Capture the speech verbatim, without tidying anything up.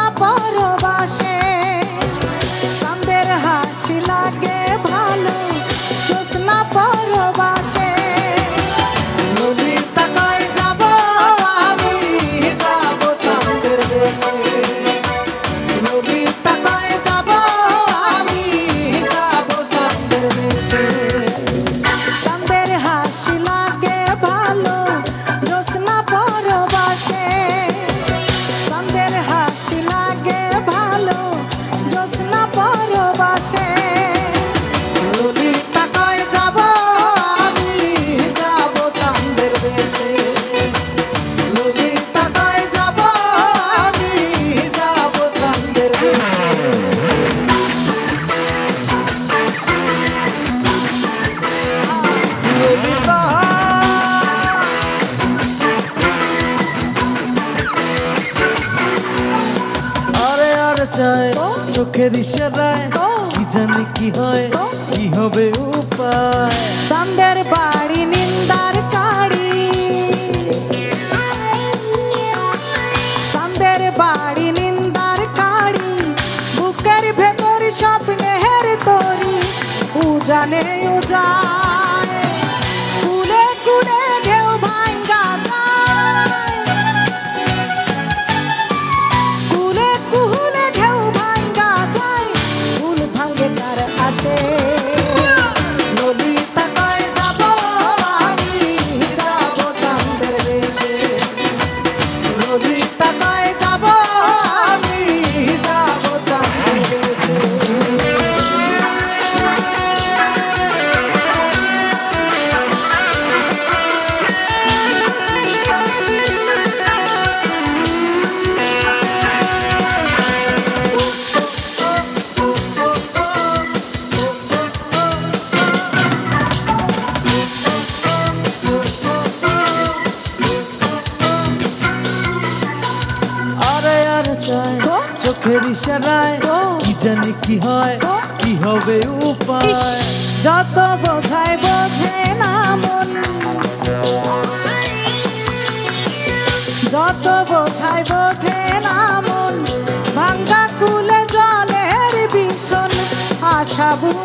জ্যোৎস্না পরবাসে চাঁদের হাসি লাগে ভালো জ্যোৎস্না পরবাসে ললিতা কয় যাব আমি যাব চাঁদের দেশে ললিতা কয় যাব আমি যাব চাঁদের দেশে চাঁদের হাসি লাগে ভালো জ্যোৎস্না পরবাসে চাঁদের হাসি লাগে ভালো জ্যোৎস্না পরবাসে ললিতা কয় যাব আমি যাব চাঁদের দেশে ললিতা কয় যাব আমি যাব চাঁদের দেশে ললিতা আরে আর চায় চোখের ইশারায় কি জানি কি হয় কি হবে উপায় চাঁদের বাড়ি নিন্দার কাড়ি চাঁদের বাড়ি নিন্দার কাড়ি বুকের ভেতর স্বপ্নের তরি উজানে উজায় কুলে কুলে ঢেউ ভাঙ্গা যায় কুলে কুলে ঢেউ ভাঙ্গা যায় কুল ভাঙ্গে কার আসে ললিতা কয় যাব আমি যাব চাঁদের দেশে ললিতা কয় যাব আমি যাব চাঁদের দেশে আরে আর চায় চোখের ইশারায় কি জানি কি হয় কি হবে উপায় যত বোঝায় বোঝে না মন যত বোঝায় বোঝে না মন ভাঙ্গা কুলে জলের বিছন আশা